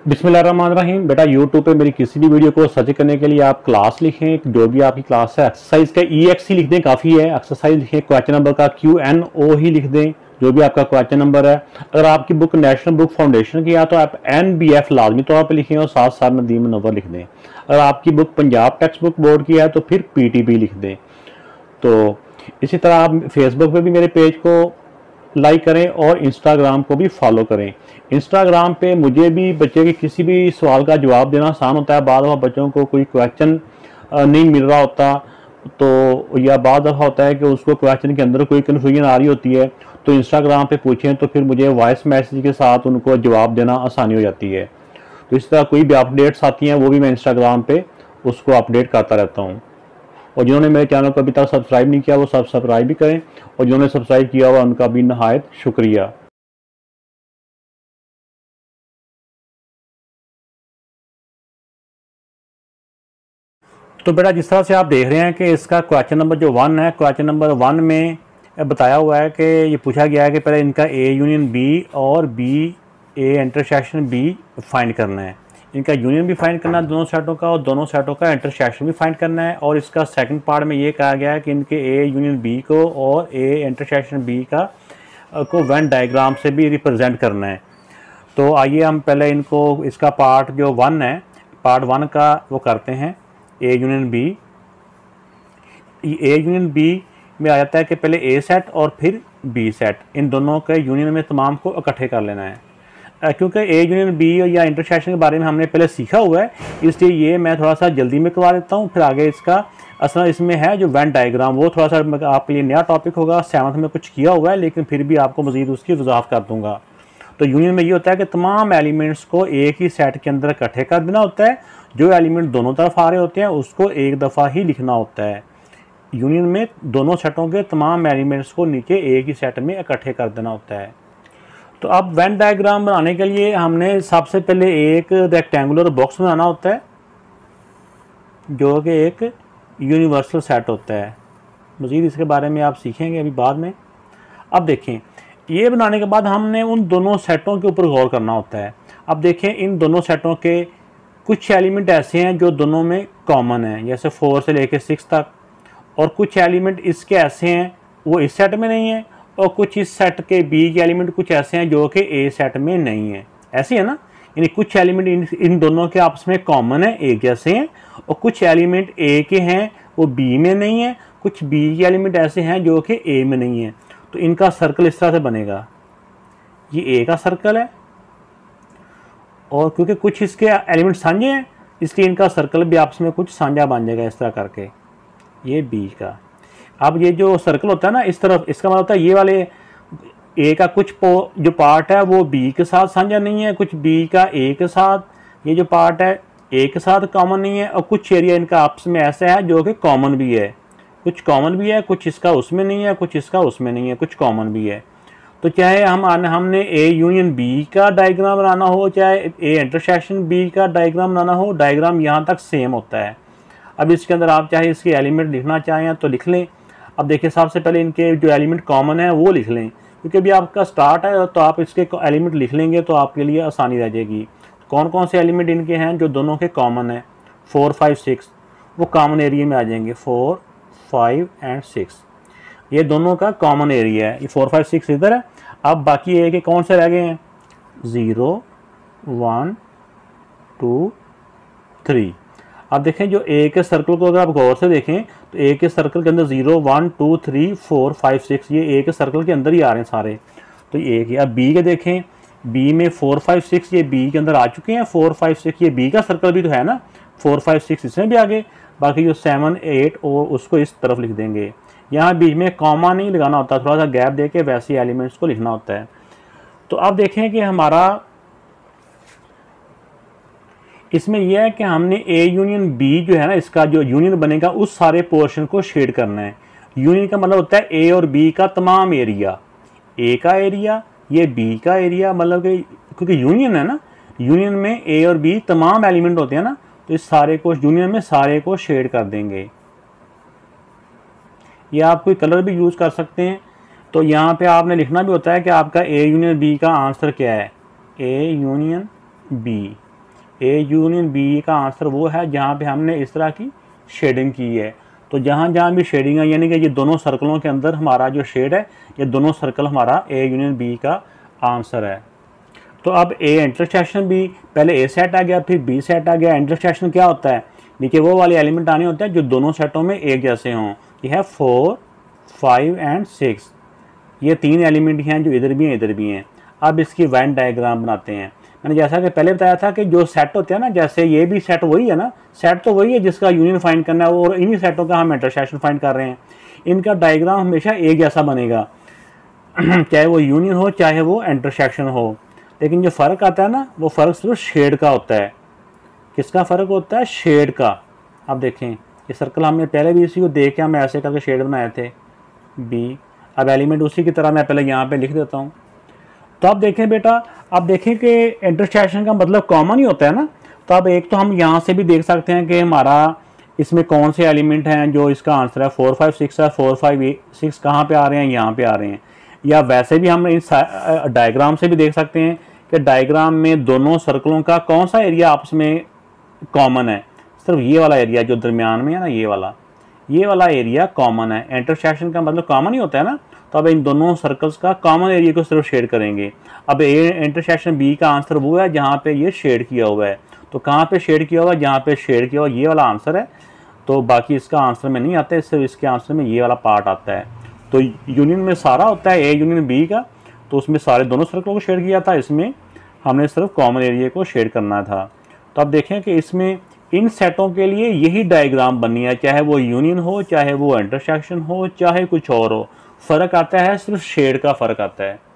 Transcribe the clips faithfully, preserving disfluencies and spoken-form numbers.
बिस्मिल्लाहिर्रहमानिर्रहीम। बेटा यूट्यूब पे मेरी किसी भी वीडियो को सर्च करने के लिए आप क्लास लिखें, जो भी आपकी क्लास है एक्सरसाइज का ई एक्स ही लिख दें, काफ़ी है। एक्सरसाइज लिखें, क्वेश्चन नंबर का क्यू एन ओ ही लिख दें, जो भी आपका क्वेश्चन नंबर है। अगर आपकी बुक नेशनल बुक फाउंडेशन की है तो आप एन बी एफ लाजमी तौर पर लिखें और साथ सर नदीम मुनव्वर लिख दें। अगर आपकी book Punjab text book board की है तो फिर पी टी बी लिख दें। तो इसी तरह आप फेसबुक पर भी मेरे पेज को लाइक करें और इंस्टाग्राम को भी फॉलो करें। इंस्टाग्राम पे मुझे भी बच्चे के किसी भी सवाल का जवाब देना आसान होता है। बाद दफ़ा बच्चों को कोई क्वेश्चन नहीं मिल रहा होता तो, या बाद दफ़ा होता है कि उसको क्वेश्चन के अंदर कोई कन्फ्यूजन आ रही होती है, तो इंस्टाग्राम पे पूछें तो फिर मुझे वॉइस मैसेज के साथ उनको जवाब देना आसानी हो जाती है। तो इस तरह कोई भी अपडेट्स आती हैं वो भी मैं इंस्टाग्राम पे उसको अपडेट करता रहता हूँ। और जिन्होंने मेरे चैनल को अभी तक सब्सक्राइब नहीं किया वो सब सब्सक्राइब भी करें, और जिन्होंने सब्सक्राइब किया हुआ उनका भी नहायत शुक्रिया। तो बेटा जिस तरह से आप देख रहे हैं कि इसका क्वेश्चन नंबर जो वन है, क्वेश्चन नंबर वन में बताया हुआ है कि ये पूछा गया है कि पहले इनका ए यूनियन बी और B A intersection B find करना है। इनका यूनियन भी फाइंड करना है दोनों सेटों का, और दोनों सेटों का इंटरसेक्शन भी फाइंड करना है। और इसका सेकंड पार्ट में ये कहा गया है कि इनके ए यूनियन बी को और ए इंटरसेक्शन बी का को वेन डायग्राम से भी रिप्रेजेंट करना है। तो आइए हम पहले इनको इसका पार्ट जो वन है, पार्ट वन का वो करते हैं। A union B, A union B में आ जाता है कि पहले ए सेट और फिर बी सेट, इन दोनों के यूनियन में तमाम को इकट्ठे कर लेना है। क्योंकि ए यूनियन बी या इंटरसेक्शन के बारे में हमने पहले सीखा हुआ है, इसलिए ये मैं थोड़ा सा जल्दी में करवा देता हूँ। फिर आगे इसका असल इसमें है जो वेन डायग्राम, वो थोड़ा सा आपके लिए नया टॉपिक होगा। सेवन्थ में कुछ किया हुआ है लेकिन फिर भी आपको मज़ीद उसकी वजाहत कर दूंगा। तो यूनियन में ये होता है कि तमाम एलिमेंट्स को एक ही सेट के अंदर इकट्ठे कर देना होता है। जो एलिमेंट दोनों तरफ आ रहे होते हैं उसको एक दफ़ा ही लिखना होता है। यूनियन में दोनों सेटों के तमाम एलिमेंट्स को नीचे एक ही सेट में इकट्ठे कर देना होता है। तो अब वेन डायग्राम बनाने के लिए हमने सबसे पहले एक रेक्टेंगुलर बॉक्स बनाना होता है जो कि एक यूनिवर्सल सेट होता है। मज़ीद इसके बारे में आप सीखेंगे अभी बाद में। अब देखें, ये बनाने के बाद हमने उन दोनों सेटों के ऊपर गौर करना होता है। अब देखें, इन दोनों सेटों के कुछ एलिमेंट ऐसे हैं जो दोनों में कॉमन हैं, जैसे फोर से लेकर सिक्स तक, और कुछ एलिमेंट इसके ऐसे हैं वो इस सेट में नहीं है, और कुछ इस सेट के बी के एलिमेंट कुछ ऐसे हैं जो कि ए सेट में नहीं है। ऐसे है ना, यानी कुछ एलिमेंट इन, इन दोनों के आपस में कॉमन है, एक जैसे हैं, और कुछ एलिमेंट ए के हैं वो बी में नहीं है, कुछ बी के एलिमेंट ऐसे हैं जो कि ए में नहीं है। तो इनका सर्कल इस तरह से बनेगा, ये ए का सर्कल है, और क्योंकि कुछ इसके एलिमेंट साझे हैं इसलिए इनका सर्कल भी आपस में कुछ साझा बन जाएगा इस तरह करके, ये बी का। अब ये जो सर्कल होता है ना इस तरफ, इसका मतलब होता है ये वाले ए का कुछ जो पार्ट है वो बी के साथ साझा नहीं है, कुछ बी का ए के साथ, ये जो पार्ट है ए के साथ कॉमन नहीं है, और कुछ एरिया इनका आपस में ऐसा है जो कि कॉमन भी है, कुछ कॉमन भी है, कुछ इसका उसमें नहीं है, कुछ इसका उसमें नहीं है, कुछ कॉमन भी है। तो चाहे हम हमने ए यूनियन बी का डायग्राम बनाना हो, चाहे ए इंटरसेक्शन बी का डायग्राम बनाना हो, डायग्राम यहाँ तक सेम होता है। अब इसके अंदर आप चाहे इसके एलिमेंट लिखना चाहें तो लिख लें। अब देखिए, सबसे पहले इनके जो एलिमेंट कॉमन है वो लिख लें, क्योंकि अभी आपका स्टार्ट है तो आप इसके एलिमेंट लिख लेंगे तो आपके लिए आसानी रह जाएगी। कौन कौन से एलिमेंट इनके हैं जो दोनों के कॉमन है, फोर फाइव सिक्स, वो कॉमन एरिया में आ जाएंगे। फोर फाइव एंड सिक्स ये दोनों का कॉमन एरिया है, ये फोर फाइव सिक्स इधर है। अब बाकी ए के कौन से रह गए हैं, ज़ीरो वन टू थ्री। अब देखें, जो ए के सर्कल को अगर आप गौर से देखें तो ए के सर्कल के अंदर zero one two three four five six ये ए के सर्कल के अंदर ही आ रहे हैं सारे। तो ए के, अब बी के देखें, बी में फोर फाइव सिक्स ये बी के अंदर आ चुके हैं, फोर फाइव सिक्स ये बी का सर्कल भी तो है ना, फोर फाइव सिक्स इसमें भी आगे। बाकी जो सेवन एट और उसको इस तरफ लिख देंगे। यहाँ बीच में कॉमा नहीं लगाना होता, थोड़ा सा गैप दे के वैसे एलिमेंट्स को लिखना होता है। तो अब देखें कि हमारा इसमें यह है कि हमने ए यूनियन बी जो है ना, इसका जो यूनियन बनेगा उस सारे पोर्शन को शेड करना है। यूनियन का मतलब होता है ए और बी का तमाम एरिया, ए का एरिया, ये बी का एरिया, मतलब कि क्योंकि यूनियन है ना, यूनियन में ए और बी तमाम एलिमेंट होते हैं ना, तो इस सारे को यूनियन में सारे को शेड कर देंगे। ये आप कोई कलर भी यूज़ कर सकते हैं। तो यहाँ पे आपने लिखना भी होता है कि आपका ए यूनियन बी का आंसर क्या है, A union B, A union B का आंसर वो है जहाँ पे हमने इस तरह की शेडिंग की है। तो जहाँ जहाँ भी शेडिंग है यानी कि ये दोनों सर्कलों के अंदर हमारा जो शेड है ये दोनों सर्कल हमारा ए यूनियन बी का आंसर है। तो अब ए इंटरसेक्शन बी, पहले ए सेट आ गया फिर बी सेट आ गया। इंटरसेक्शन क्या होता है, देखिए वो वाले एलिमेंट आने होते हैं जो दोनों सेटों में एक जैसे हों। ये है फोर फाइव एंड सिक्स, ये तीन एलिमेंट हैं जो इधर भी हैं इधर भी हैं। अब इसकी वेन डायग्राम बनाते हैं। मैंने जैसा कि पहले बताया था कि जो सेट होते हैं ना, जैसे ये भी सेट वही है ना, सेट तो वही है जिसका यूनियन फाइंड करना है और इन्हीं सेटों का हम इंटरसेक्शन फाइंड कर रहे हैं। इनका डायग्राम हमेशा एक जैसा बनेगा चाहे वो यूनियन हो चाहे वो इंटरसेक्शन हो। लेकिन जो फ़र्क आता है ना वो फ़र्क सिर्फ शेड का होता है। किसका फ़र्क होता है, शेड का। अब देखें ये सर्कल हमने पहले भी इसी को देख के हम ऐसे करके शेड बनाए थे बी। अब एलिमेंट उसी की तरह मैं पहले यहाँ पे लिख देता हूँ। तो अब देखें बेटा, अब देखें कि इंटरसेक्शन का मतलब कॉमन ही होता है ना। तो अब एक तो हम यहाँ से भी देख सकते हैं कि हमारा इसमें कौन से एलिमेंट हैं जो इसका आंसर है। फोर फाइव सिक्स है, फोर फाइव सिक्स कहाँ पे आ रहे हैं, यहाँ पे आ रहे हैं। या वैसे भी हम इस डायग्राम से भी देख सकते हैं कि डायग्राम में दोनों सर्कलों का कौन सा एरिया आपस में कॉमन है। सिर्फ ये वाला एरिया जो दरमियान में है ना, ये वाला ये वाला एरिया कॉमन है। इंटरसेक्शन का मतलब कॉमन ही होता है ना। तो अब इन दोनों सर्कल्स का कॉमन एरिया को सिर्फ शेड करेंगे। अब ए इंटरसेक्शन बी का आंसर वो है जहाँ पे ये शेड किया हुआ है। तो कहाँ पे शेड किया हुआ है, जहाँ पे शेड किया हुआ ये वाला आंसर है। तो बाकी इसका आंसर में नहीं आता है, सिर्फ इसके आंसर में ये वाला पार्ट आता है। तो यूनियन में सारा होता है ए यूनियन बी का, तो उसमें सारे दोनों सर्कलों को शेड किया था, इसमें हमने सिर्फ कॉमन एरिया को शेड करना था। तो अब देखें कि इसमें इन सेटों के लिए यही डायग्राम बननी है, चाहे वो यूनियन हो चाहे वो इंटरसेक्शन हो चाहे कुछ और हो। फ़र्क आता है सिर्फ शेड का फ़र्क आता है।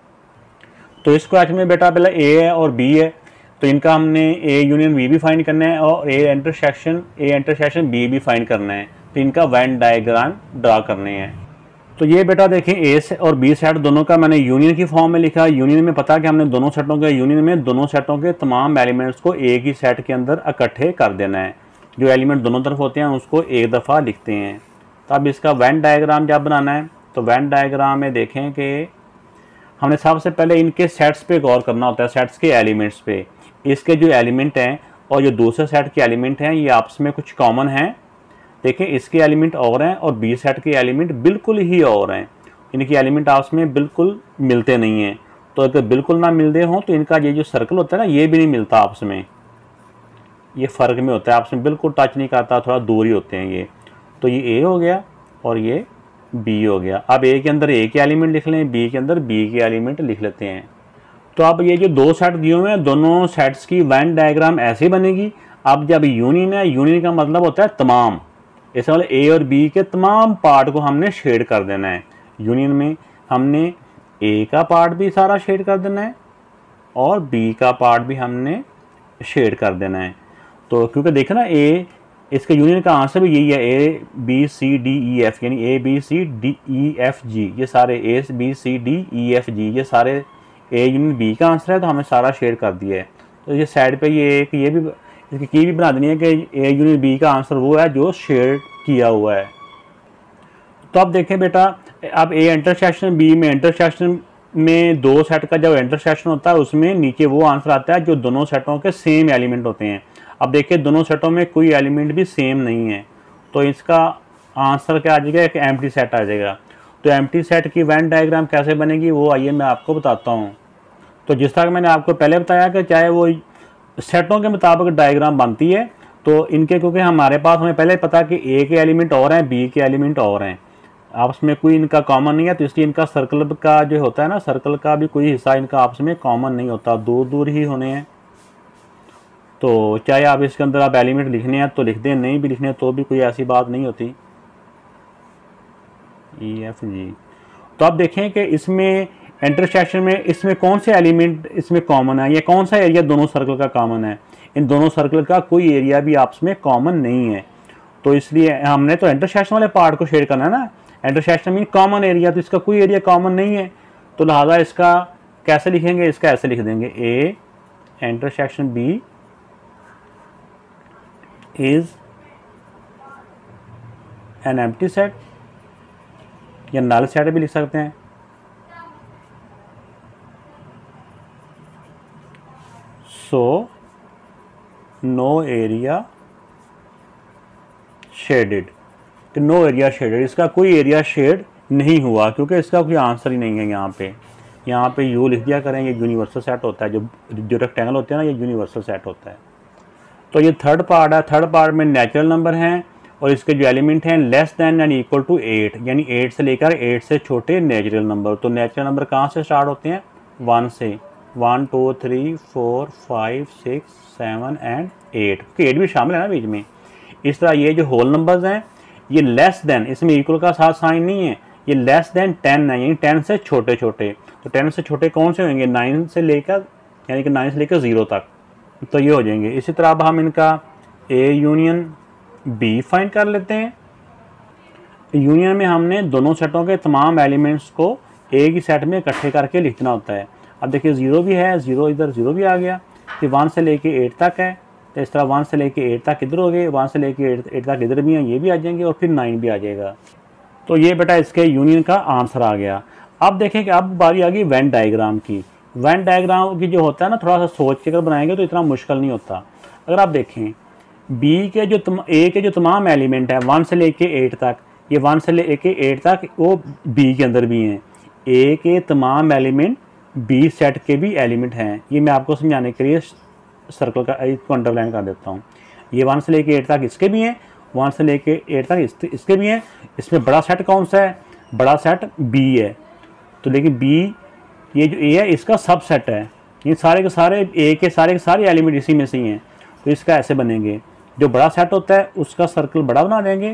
तो इस क्वेश्चन में बेटा पहले ए है और बी है, तो इनका हमने ए यूनियन बी भी फाइंड करना है और A intersection A intersection B भी फाइंड करना है। तो इनका वेन डायग्राम ड्रा करने हैं। तो ये बेटा देखें ए और बी सेट दोनों का मैंने यूनियन की फॉर्म में लिखा। यूनियन में पता कि हमने दोनों सेटों के यूनियन में दोनों सेटों के तमाम एलिमेंट्स को एक ही सेट के अंदर इकट्ठे कर देना है। जो एलिमेंट दोनों तरफ होते हैं उसको एक दफ़ा लिखते हैं। तो अब इसका वेन डायग्राम जब बनाना है तो वेन डायग्राम में देखें कि हमने सबसे पहले इनके सेट्स पे गौर करना होता है, सेट्स के एलिमेंट्स पे। इसके जो एलिमेंट हैं और जो दूसरे सेट के एलिमेंट हैं ये आपस में कुछ कॉमन हैं। देखें इसके एलिमेंट और हैं और बी सेट के एलिमेंट बिल्कुल ही और हैं। इनके एलिमेंट आपस में बिल्कुल मिलते नहीं हैं। तो अगर बिल्कुल ना मिलते हों तो इनका ये जो सर्कल होता है ना ये भी नहीं मिलता आपस में, ये फ़र्क में होता है, आपस में बिल्कुल टच नहीं करता, थोड़ा दूर ही होते हैं ये। तो ये ए हो गया और ये बी हो गया। अब ए के अंदर ए के एलिमेंट लिख लें, बी के अंदर बी के एलिमेंट लिख लेते हैं। तो अब ये जो दो सेट दिए हुए हैं दोनों सेट्स की वेन डायग्राम ऐसे बनेगी। अब जब यूनियन है, यूनियन का मतलब होता है तमाम, इस वाले ए और बी के तमाम पार्ट को हमने शेड कर देना है। यूनियन में हमने ए का पार्ट भी सारा शेड कर देना है और बी का पार्ट भी हमने शेड कर देना है। तो क्योंकि देखें ना ए, इसके यूनियन का आंसर भी यही है, A B C D E F, यानी A B C D E F G, ये सारे A B C D E F G ये सारे ए यूनियन बी का आंसर है। तो हमने सारा शेड कर दिया है। तो ये साइड पे ये एक ये भी इसकी की भी बना देनी है कि ए यूनियन बी का आंसर वो है जो शेड किया हुआ है। तो अब देखें बेटा, अब ए इंटरसेक्शन बी में इंटरसेक्शन में दो सेट का जब इंटरसेक्शन होता है उसमें नीचे वो आंसर आता है जो दोनों सेटों के सेम एलिमेंट होते हैं। अब देखिए दोनों सेटों में कोई एलिमेंट भी सेम नहीं है, तो इसका आंसर क्या आ जाएगा, एक एम्प्टी सेट आ जाएगा। तो एम्प्टी सेट की वेन डायग्राम कैसे बनेगी वो आइए मैं आपको बताता हूँ। तो जिस तरह मैंने आपको पहले बताया कि चाहे वो सेटों के मुताबिक डायग्राम बनती है, तो इनके क्योंकि हमारे पास हमें पहले पता कि ए के एलिमेंट और हैं बी के एलिमेंट और हैं, आपस में कोई इनका कॉमन नहीं है, तो इसलिए इनका सर्कल का जो होता है ना, सर्कल का भी कोई हिस्सा इनका आपस में कॉमन नहीं होता, दूर दूर ही होने हैं। तो चाहे आप इसके अंदर आप एलिमेंट लिखने हैं तो लिख दें, नहीं भी लिखने तो भी कोई ऐसी बात नहीं होती। E F G. तो आप देखें कि इसमें इंटरसेक्शन में इसमें कौन से एलिमेंट इसमें कॉमन है, ये कौन सा एरिया दोनों सर्कल का कॉमन है। इन दोनों सर्कल का कोई एरिया भी आपस में कॉमन नहीं है। तो इसलिए हमने तो इंटरसेक्शन वाले पार्ट को शेयर करना है ना, इंटरसेक्शन मीन कॉमन एरिया, तो इसका कोई एरिया कॉमन नहीं है। तो लिहाजा इसका कैसे लिखेंगे, इसका ऐसे लिख देंगे, A intersection B is an empty set, या नल सेट भी लिख सकते हैं। सो नो एरिया शेडेड, कि नो एरिया शेडेड, इसका कोई एरिया शेड नहीं हुआ क्योंकि इसका कोई आंसर ही नहीं है। यहाँ पे यहाँ पे यू लिख दिया करें, ये यूनिवर्सल सेट होता है, जो जो रेक्टेंगल होते हैं ना, ये यूनिवर्सल सेट होता है। तो ये थर्ड पार्ट है। थर्ड पार्ट में नेचुरल नंबर हैं और इसके जो एलिमेंट हैं less than and equal to eight, यानी एट से लेकर एट से छोटे नेचुरल नंबर। तो नेचुरल नंबर कहाँ से स्टार्ट होते हैं? वन से, one two three four five six seven and eight, eight भी शामिल है ना बीच में। इस तरह ये जो होल नंबर्स हैं ये लेस देन, इसमें इक्वल का साथ साइन नहीं है, ये लेस देन टेन है, यानी टेन से छोटे छोटे। तो टेन से छोटे कौन से होंगे? नाइन से लेकर, यानी कि नाइन से लेकर ज़ीरो तक, तो ये हो जाएंगे। इसी तरह अब हम इनका ए यूनियन बी फाइंड कर लेते हैं। यूनियन में हमने दोनों सेटों के तमाम एलिमेंट्स को एक ही सेट में इकट्ठे करके लिखना होता है। अब देखिए ज़ीरो भी है, ज़ीरो इधर ज़ीरो भी आ गया, फिर वन से लेके एट तक है, तो इस तरह वन से लेके एट तक इधर हो गए, वन से लेके एट एट तक इधर भी हैं, ये भी आ जाएंगे, और फिर नाइन भी आ जाएगा। तो ये बेटा इसके यूनियन का आंसर आ गया। अब देखें कि अब बारी आ गई वेन डायग्राम की। वेन डायग्राम की जो होता है ना, थोड़ा सा सोच के अगर बनाएंगे तो इतना मुश्किल नहीं होता। अगर आप देखें बी के जो तम, ए के जो तमाम एलिमेंट हैं वन से लेके एट तक, ये वन से लेके एट तक वो बी के अंदर भी हैं। ए के तमाम एलिमेंट बी सेट के भी एलिमेंट हैं। ये मैं आपको समझाने के लिए सर्कल का इसको अंडरलाइन कर देता हूँ। ये वन से लेके एट तक इसके भी हैं, वन से लेके एट तक इस, इसके भी हैं। इसमें बड़ा सेट कौन सा है? बड़ा सेट बी है। तो लेकिन बी, ये जो ए है इसका सब सेट है, ये सारे के सारे ए के सारे के सारे एलिमेंट इसी में से ही हैं। तो इसका ऐसे बनेंगे, जो बड़ा सेट होता है उसका सर्कल बड़ा बना देंगे,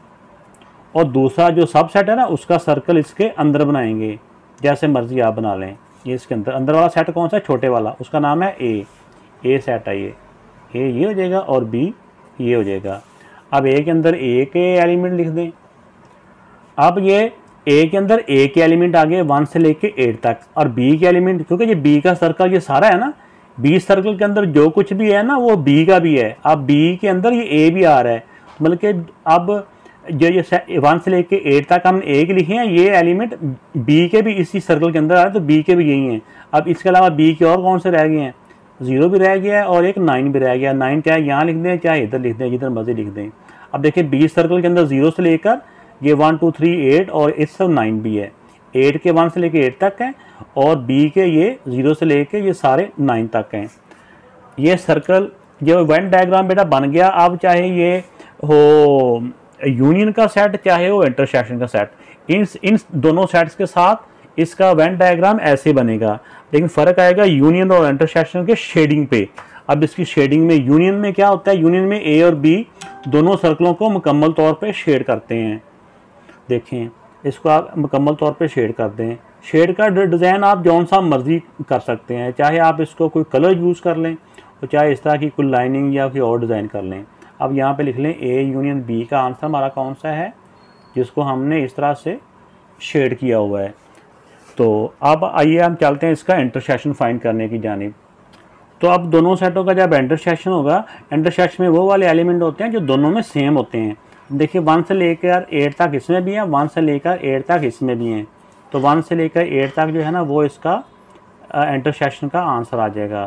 और दूसरा जो सब सेट है ना उसका सर्कल इसके अंदर बनाएंगे, जैसे मर्जी आप बना लें। ये इसके अंदर अंदर वाला सेट कौन सा है? छोटे वाला, उसका नाम है ए। ए सेट है ये, ए ये हो जाएगा और बी ये हो जाएगा। अब ए के अंदर ए के एलिमेंट लिख दें। अब ये ए के अंदर ए के एलिमेंट आ गए वन से लेके एट तक, और बी के एलिमेंट, क्योंकि ये बी का सर्कल ये सारा है ना, बी सर्कल के अंदर जो कुछ भी है ना वो बी का भी है। अब बी के अंदर ये ए भी आ रहा है, मतलब कि अब जो ये वन से लेके एट तक हमने ए के लिखे हैं, ये एलिमेंट बी के भी इसी सर्कल के अंदर आ रहे हैं, तो बी के भी यही हैं। अब इसके अलावा बी के और कौन से रह गए हैं? ज़ीरो भी रह गया है और एक नाइन भी रह गया। नाइन चाहे यहाँ लिख दें चाहे इधर लिख दें, जिधर मर्जी लिख दें। अब देखिए बी सर्कल के अंदर ज़ीरो से लेकर ये वन टू थ्री एट और इस सब नाइन भी है। एट के वन से लेके एट तक हैं, और बी के ये ज़ीरो से लेके ये सारे नाइन तक हैं। ये सर्कल जो वेन डायग्राम बेटा बन गया। अब चाहे ये हो यूनियन का सेट चाहे वो इंटरसेक्शन का सेट, इन इन दोनों सेट्स के साथ इसका वेन डायग्राम ऐसे बनेगा, लेकिन फ़र्क आएगा यूनियन और इंटरसेक्शन के शेडिंग पे। अब इसकी शेडिंग में यूनियन में क्या होता है? यूनियन में ए और बी दोनों सर्कलों को मुकम्मल तौर पे शेड करते हैं। देखें इसको आप मुकम्मल तौर पे शेड कर दें। शेड का डिज़ाइन आप जौन सा मर्जी कर सकते हैं, चाहे आप इसको कोई कलर यूज़ कर लें और चाहे इस तरह की कोई लाइनिंग या कोई और डिज़ाइन कर लें। अब यहाँ पे लिख लें ए यूनियन बी का आंसर हमारा कौन सा है, जिसको हमने इस तरह से शेड किया हुआ है। तो अब आइए हम चलते हैं इसका इंटरसेक्शन फाइंड करने की जानिब। तो अब दोनों सेटों का जब इंटरसेक्शन होगा, इंटरसेक्शन में वो वाले एलिमेंट होते हैं जो दोनों में सेम होते हैं। देखिए वन से लेकर एट तक इसमें भी है, वन से लेकर एट तक इसमें भी हैं। तो वन से लेकर एट तक जो है ना वो इसका इंटरसेक्शन का आंसर आ जाएगा।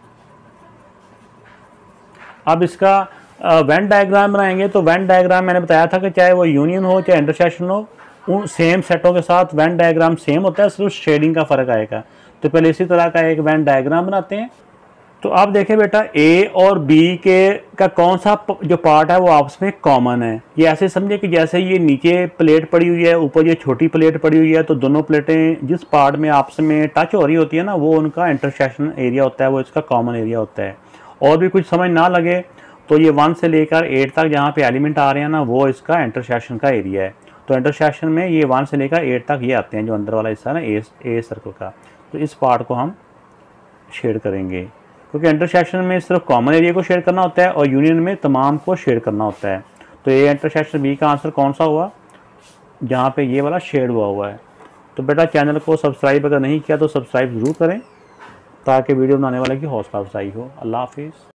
अब इसका वेन डायग्राम बनाएंगे। तो वेन डायग्राम मैंने बताया था कि चाहे वो यूनियन हो चाहे इंटरसेक्शन हो, उन सेम सेटों के साथ वेन डायग्राम सेम होता है, सिर्फ शेडिंग का फ़र्क आएगा। तो पहले इसी तरह का एक वेन डायग्राम बनाते हैं। तो आप देखें बेटा ए और बी के का कौन सा जो पार्ट है वो आपस में कॉमन है। ये ऐसे समझे कि जैसे ये नीचे प्लेट पड़ी हुई है, ऊपर ये छोटी प्लेट पड़ी हुई है, तो दोनों प्लेटें जिस पार्ट में आपस में टच हो रही होती है ना, वो उनका इंटरसेक्शन एरिया होता है, वो इसका कॉमन एरिया होता है। और भी कुछ समझ ना लगे तो ये वन से लेकर एट तक जहाँ पे एलिमेंट आ रहे हैं ना, वो इसका इंटरसेक्शन का एरिया है। तो इंटरसेक्शन में ये वन से लेकर एट तक ये आते हैं, जो अंदर वाला हिस्सा है ना ए ए सर्कल का। तो इस पार्ट को हम शेड करेंगे, क्योंकि इंटरसेक्शन में सिर्फ कॉमन एरिया को शेड करना होता है और यूनियन में तमाम को शेड करना होता है। तो ये इंटरसेक्शन बी का आंसर कौन सा हुआ, जहाँ पे ये वाला शेड हुआ हुआ है। तो बेटा चैनल को सब्सक्राइब अगर नहीं किया तो सब्सक्राइब ज़रूर करें, ताकि वीडियो बनाने वाले की हौसला अफजाई हो। अल्लाह हाफिज़।